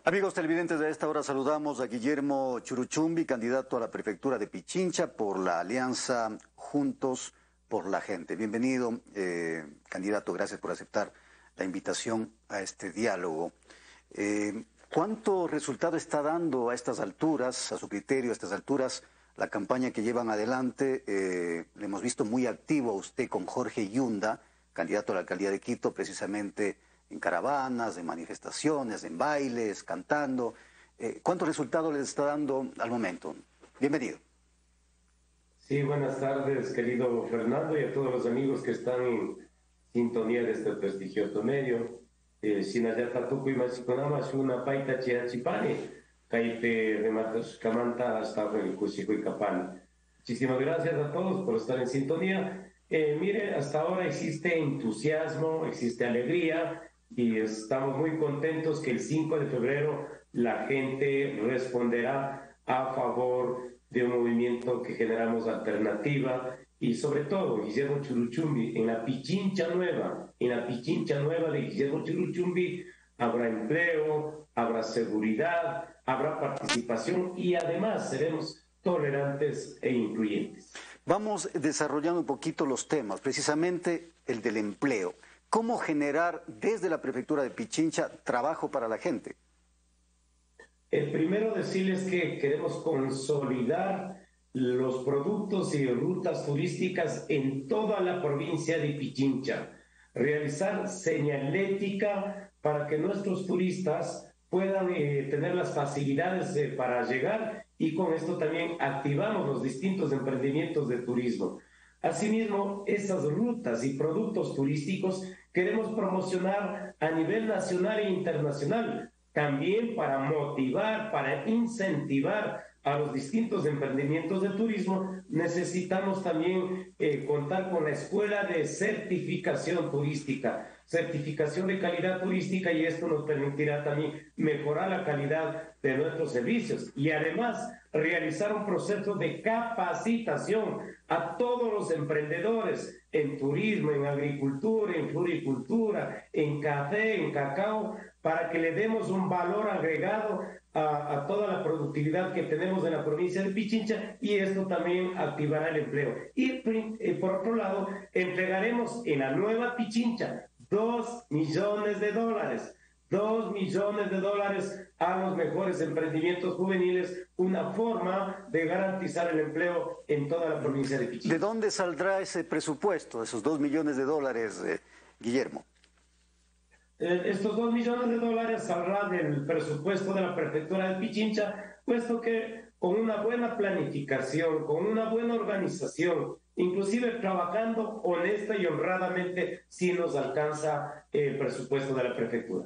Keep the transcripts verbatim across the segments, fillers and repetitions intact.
Amigos televidentes, de esta hora saludamos a Guillermo Churuchumbi, candidato a la prefectura de Pichincha por la alianza Juntos por la Gente. Bienvenido, eh, candidato, gracias por aceptar la invitación a este diálogo. Eh, ¿Cuánto resultado está dando a estas alturas, a su criterio, a estas alturas, la campaña que llevan adelante? Eh, le hemos visto muy activo a usted con Jorge Yunda, candidato a la alcaldía de Quito, precisamente en caravanas, en manifestaciones, en bailes, cantando. Eh, ¿Cuántos resultados les está dando al momento? Bienvenido. Sí, buenas tardes, querido Fernando, y a todos los amigos que están en sintonía de este prestigioso medio. Sinayatatuku y Masikonamash, una paita chiachipani, caipe rematas camanta hasta el Cusico y Capán. Muchísimas gracias a todos por estar en sintonía. Eh, mire, hasta ahora existe entusiasmo, existe alegría, y estamos muy contentos que el cinco de febrero la gente responderá a favor de un movimiento que generamos alternativa, y sobre todo Guillermo Churuchumbi en la Pichincha Nueva, en la Pichincha Nueva de Guillermo Churuchumbi habrá empleo, habrá seguridad, habrá participación y además seremos tolerantes e incluyentes. Vamos desarrollando un poquito los temas, precisamente el del empleo. ¿Cómo generar desde la prefectura de Pichincha trabajo para la gente? El primero decirles que queremos consolidar los productos y rutas turísticas en toda la provincia de Pichincha, realizar señalética para que nuestros turistas puedan eh, tener las facilidades eh, para llegar, y con esto también activamos los distintos emprendimientos de turismo. Asimismo, esas rutas y productos turísticos queremos promocionar a nivel nacional e internacional, también para motivar, para incentivar a los distintos emprendimientos de turismo. Necesitamos también eh, contar con la escuela de certificación turística, certificación de calidad turística, y esto nos permitirá también mejorar la calidad de nuestros servicios y además realizar un proceso de capacitación a todos los emprendedores en turismo, en agricultura, en floricultura, en café, en cacao, para que le demos un valor agregado a, a toda la productividad que tenemos en la provincia de Pichincha, y esto también activará el empleo. Y eh, por otro lado, entregaremos en la nueva Pichincha dos millones de dólares, dos millones de dólares a los mejores emprendimientos juveniles, una forma de garantizar el empleo en toda la provincia de Pichincha. ¿De dónde saldrá ese presupuesto, esos dos millones de dólares, eh, Guillermo? Estos dos millones de dólares saldrán del presupuesto de la prefectura de Pichincha, puesto que con una buena planificación, con una buena organización, inclusive trabajando honesta y honradamente, sí nos alcanza el presupuesto de la prefectura.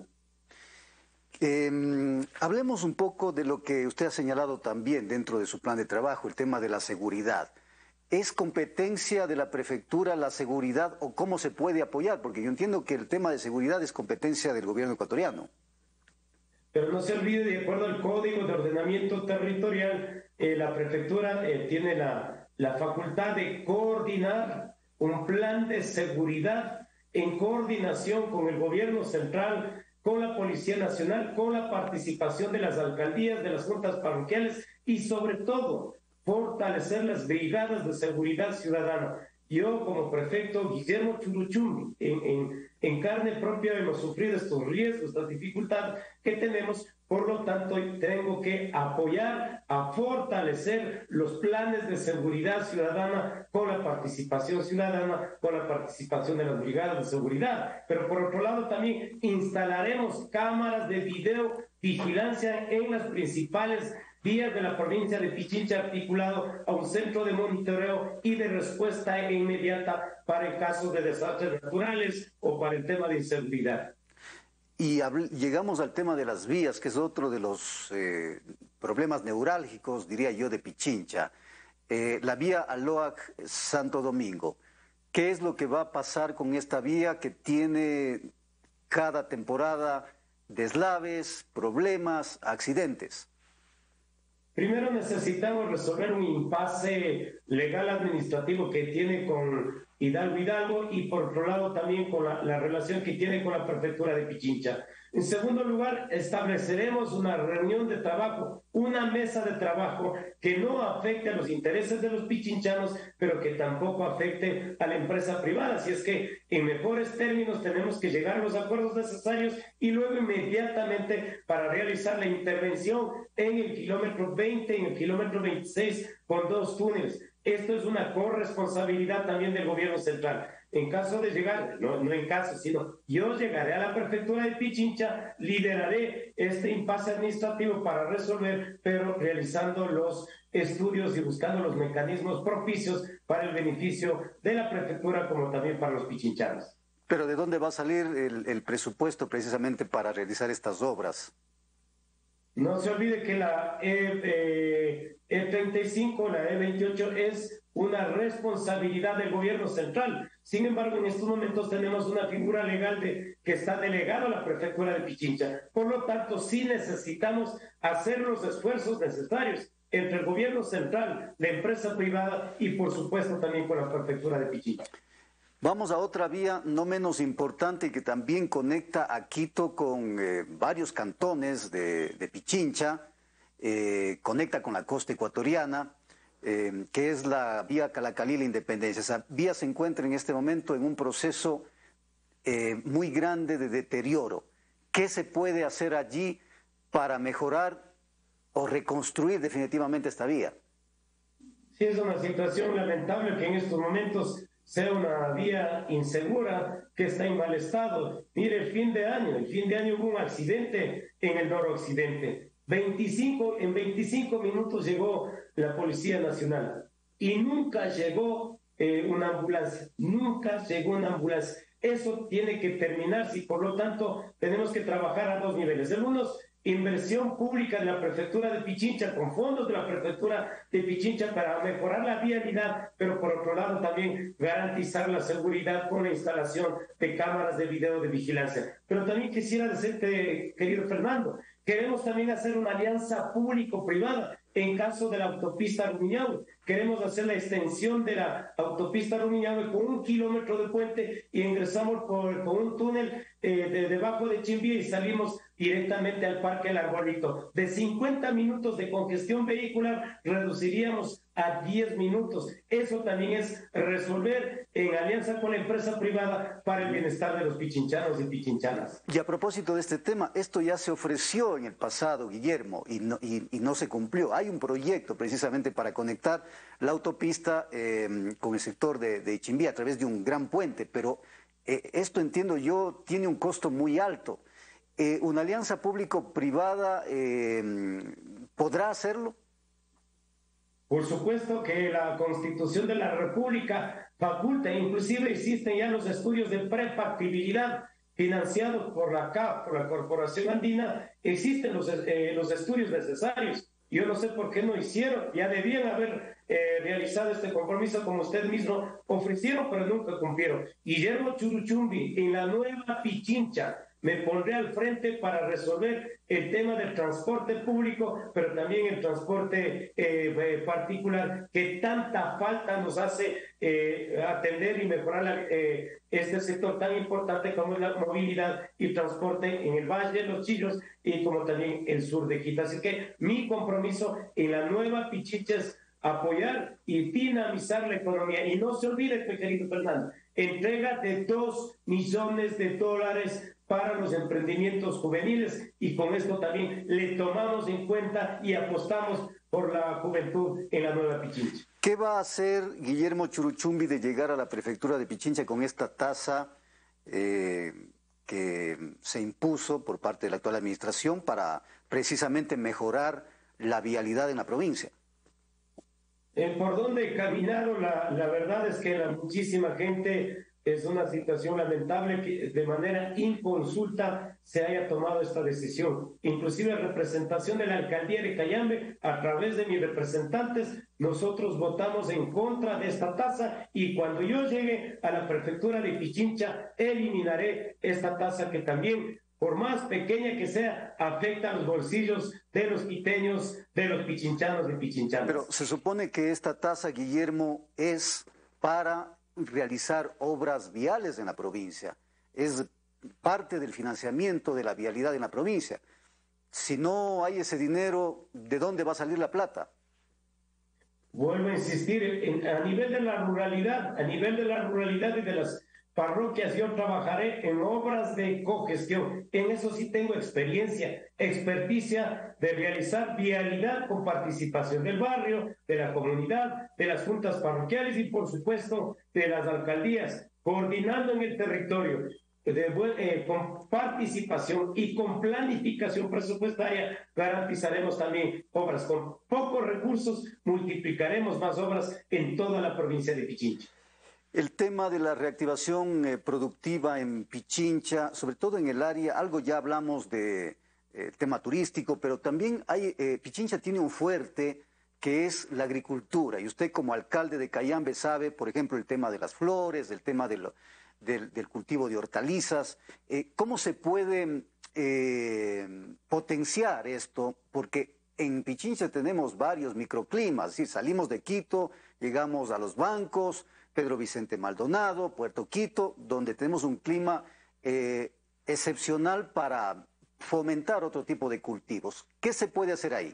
Eh, hablemos un poco de lo que usted ha señalado también dentro de su plan de trabajo, el tema de la seguridad. ¿Es competencia de la prefectura la seguridad o cómo se puede apoyar? Porque yo entiendo que el tema de seguridad es competencia del gobierno ecuatoriano. Pero no se olvide, de acuerdo al Código de Ordenamiento Territorial, eh, la prefectura eh, tiene la, la facultad de coordinar un plan de seguridad en coordinación con el gobierno central, con la Policía Nacional, con la participación de las alcaldías, de las juntas parroquiales y sobre todo fortalecer las brigadas de seguridad ciudadana. Yo, como prefecto Guillermo Churuchumbi, en, en, en carne propia hemos sufrido estos riesgos, estas dificultades que tenemos, por lo tanto tengo que apoyar a fortalecer los planes de seguridad ciudadana con la participación ciudadana, con la participación de las brigadas de seguridad. Pero por otro lado también instalaremos cámaras de videovigilancia en las principales vías de la provincia de Pichincha, articulado a un centro de monitoreo y de respuesta inmediata para el caso de desastres naturales o para el tema de inseguridad. Y llegamos al tema de las vías, que es otro de los eh, problemas neurálgicos, diría yo, de Pichincha. Eh, la vía Aloac-Santo Domingo. ¿Qué es lo que va a pasar con esta vía que tiene cada temporada deslaves, problemas, accidentes? Primero necesitamos resolver un impasse legal administrativo que tiene con Hidalgo Hidalgo, y por otro lado también con la, la relación que tiene con la prefectura de Pichincha. En segundo lugar, estableceremos una reunión de trabajo, una mesa de trabajo que no afecte a los intereses de los pichinchanos, pero que tampoco afecte a la empresa privada. Si es que en mejores términos tenemos que llegar a los acuerdos necesarios y luego inmediatamente para realizar la intervención en el kilómetro veinte, en el kilómetro veintiséis, con dos túneles. Esto es una corresponsabilidad también del gobierno central. En caso de llegar, no, no en caso, sino yo llegaré a la prefectura de Pichincha, lideraré este impasse administrativo para resolver, pero realizando los estudios y buscando los mecanismos propicios para el beneficio de la prefectura como también para los pichinchanos. Pero ¿de dónde va a salir el, el presupuesto precisamente para realizar estas obras? No se olvide que la E treinta y cinco, la E veintiocho es una responsabilidad del gobierno central. Sin embargo, en estos momentos tenemos una figura legal de, que está delegada a la prefectura de Pichincha. Por lo tanto, sí necesitamos hacer los esfuerzos necesarios entre el gobierno central, la empresa privada y, por supuesto, también con la prefectura de Pichincha. Vamos a otra vía no menos importante que también conecta a Quito con eh, varios cantones de, de Pichincha, eh, conecta con la costa ecuatoriana, eh, que es la vía Calacalí-La Independencia. Esa vía se encuentra en este momento en un proceso eh, muy grande de deterioro. ¿Qué se puede hacer allí para mejorar o reconstruir definitivamente esta vía? Sí, es una situación lamentable que en estos momentos sea una vía insegura, que está en mal estado. Mire, el fin de año, el fin de año hubo un accidente en el noroccidente. veinticinco, en veinticinco minutos llegó la Policía Nacional y nunca llegó eh, una ambulancia, nunca llegó una ambulancia. Eso tiene que terminarse y por lo tanto tenemos que trabajar a dos niveles. El uno, inversión pública de la prefectura de Pichincha, con fondos de la prefectura de Pichincha para mejorar la vialidad, pero por otro lado también garantizar la seguridad con la instalación de cámaras de video de vigilancia. Pero también quisiera decirte, querido Fernando, queremos también hacer una alianza público-privada en caso de la autopista Rumiñahui. Queremos hacer la extensión de la autopista Rumiñahui con un kilómetro de puente y ingresamos por, por un túnel eh, de, debajo de Chimbía y salimos directamente al Parque El Arbolito. De cincuenta minutos de congestión vehicular reduciríamos a diez minutos. Eso también es resolver en alianza con la empresa privada para el bienestar de los pichinchanos y pichinchanas. Y a propósito de este tema, esto ya se ofreció en el pasado, Guillermo, y no, y, y no se cumplió. Hay un proyecto precisamente para conectar la autopista eh, con el sector de, de Chimbía a través de un gran puente, pero eh, esto, entiendo yo, tiene un costo muy alto. Eh, ¿Una alianza público-privada eh, podrá hacerlo? Por supuesto que la Constitución de la República faculta, inclusive existen ya los estudios de prefactibilidad financiados por la C A F, por la Corporación Andina, existen los, eh, los estudios necesarios. Yo no sé por qué no hicieron, ya debían haber eh, realizado este compromiso como usted mismo ofrecieron, pero nunca cumplieron. Guillermo Churuchumbi, en la nueva Pichincha, me pondré al frente para resolver el tema del transporte público, pero también el transporte eh, particular, que tanta falta nos hace eh, atender y mejorar la, eh, este sector tan importante como es la movilidad y transporte en el Valle de los Chillos y como también el sur de Quito. Así que mi compromiso en la nueva Pichincha es apoyar y dinamizar la economía. Y no se olvide, mi querido Fernando, entrega de dos millones de dólares para los emprendimientos juveniles y con esto también le tomamos en cuenta y apostamos por la juventud en la nueva Pichincha. ¿Qué va a hacer Guillermo Churuchumbi de llegar a la prefectura de Pichincha con esta tasa eh, que se impuso por parte de la actual administración para precisamente mejorar la vialidad en la provincia? Eh, por dónde caminaron, la, la verdad es que la muchísima gente, es una situación lamentable que de manera inconsulta se haya tomado esta decisión. Inclusive representación de la alcaldía de Cayambe, a través de mis representantes, nosotros votamos en contra de esta tasa y cuando yo llegue a la prefectura de Pichincha, eliminaré esta tasa que también, por más pequeña que sea, afecta a los bolsillos de los quiteños, de los pichinchanos y pichinchanas. Pero se supone que esta tasa, Guillermo, es para realizar obras viales en la provincia. Es parte del financiamiento de la vialidad en la provincia. Si no hay ese dinero, ¿de dónde va a salir la plata? Vuelvo a insistir, en, a nivel de la ruralidad, a nivel de la ruralidad y de las parroquias, yo trabajaré en obras de cogestión. En eso sí tengo experiencia, experticia de realizar vialidad con participación del barrio, de la comunidad, de las juntas parroquiales y, por supuesto, de las alcaldías, coordinando en el territorio. De, eh, con participación y con planificación presupuestaria garantizaremos también obras. Con pocos recursos multiplicaremos más obras en toda la provincia de Pichincha. El tema de la reactivación eh, productiva en Pichincha, sobre todo en el área, algo ya hablamos de eh, tema turístico, pero también hay, eh, Pichincha tiene un fuerte que es la agricultura, y usted como alcalde de Cayambe sabe, por ejemplo, el tema de las flores, el tema de lo, Del, del cultivo de hortalizas. Eh, ¿Cómo se puede eh, potenciar esto? Porque en Pichincha tenemos varios microclimas, es decir, salimos de Quito, llegamos a los bancos, Pedro Vicente Maldonado, Puerto Quito, donde tenemos un clima eh, excepcional para fomentar otro tipo de cultivos. ¿Qué se puede hacer ahí?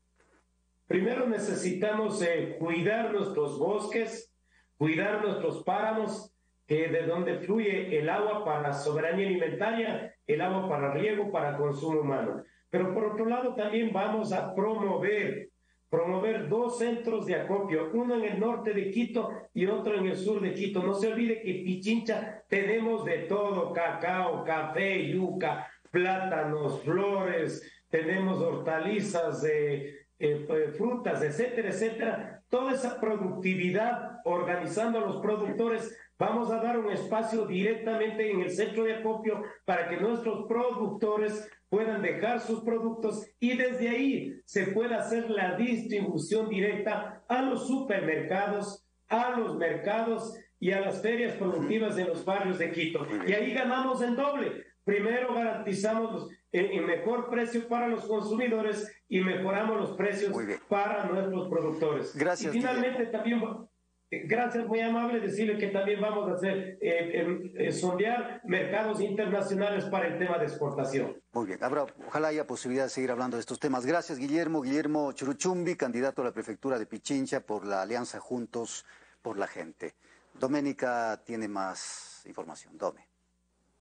Primero necesitamos eh, cuidar nuestros bosques, cuidar nuestros páramos, que de donde fluye el agua para soberanía alimentaria, el agua para riego, para consumo humano. Pero por otro lado también vamos a promover, promover dos centros de acopio, uno en el norte de Quito y otro en el sur de Quito. No se olvide que en Pichincha tenemos de todo, cacao, café, yuca, plátanos, flores, tenemos hortalizas, eh, eh, frutas, etcétera, etcétera. Toda esa productividad, organizando a los productores, vamos a dar un espacio directamente en el centro de acopio para que nuestros productores puedan dejar sus productos y desde ahí se pueda hacer la distribución directa a los supermercados, a los mercados y a las ferias productivas de los barrios de Quito. Y ahí ganamos en doble. Primero garantizamos el mejor precio para los consumidores y mejoramos los precios para nuestros productores. Gracias. Y finalmente también... Gracias, muy amable decirle que también vamos a hacer, eh, eh, sondear mercados internacionales para el tema de exportación. Muy bien, habrá, ojalá haya posibilidad de seguir hablando de estos temas. Gracias, Guillermo. Guillermo Churuchumbi, candidato a la prefectura de Pichincha por la Alianza Juntos por la Gente. Doménica tiene más información. Dome.